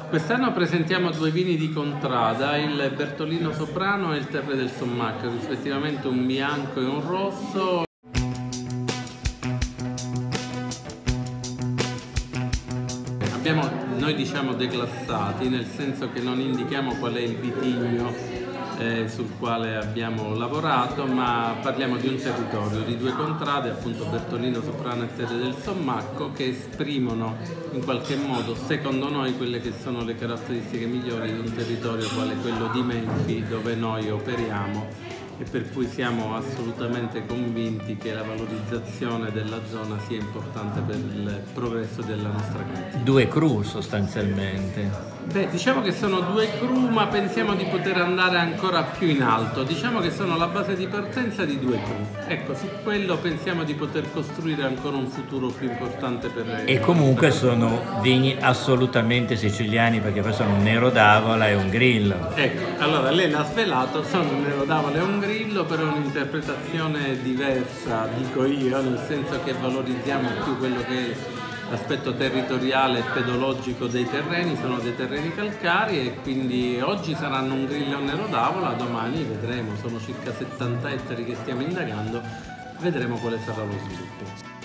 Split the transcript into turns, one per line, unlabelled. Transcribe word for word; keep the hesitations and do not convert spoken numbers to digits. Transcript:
Quest'anno presentiamo due vini di contrada, il Bertolino Soprano e il Terre del Sommacco, rispettivamente un bianco e un rosso. Abbiamo, noi diciamo declassati, nel senso che non indichiamo qual è il vitigno eh, sul quale abbiamo lavorato, ma parliamo di un territorio, di due contrade, appunto Bertolino Soprano e Terre del Sommacco, che esprimono in qualche modo, secondo noi, quelle che sono le caratteristiche migliori di un territorio quale quello di Menfi, dove noi operiamo, e per cui siamo assolutamente convinti che la valorizzazione della zona sia importante per il progresso della nostra cantina.
Due cru sostanzialmente.
Beh, diciamo che sono due cru, ma pensiamo di poter andare ancora più in alto. Diciamo che sono la base di partenza di due cru. Ecco, su quello pensiamo di poter costruire ancora un futuro più importante per le...
E comunque sono vini assolutamente siciliani, perché poi sono un Nero d'Avola e un Grillo.
Ecco, allora lei l'ha svelato, sono un Nero d'Avola e un Grillo, però è un'interpretazione diversa, dico io, nel senso che valorizziamo più quello che è l'aspetto territoriale e pedologico dei terreni. Sono dei terreni calcarei e quindi oggi saranno un Grillo e un Nero d'Avola, domani vedremo, sono circa settanta ettari che stiamo indagando, vedremo quale sarà lo sviluppo.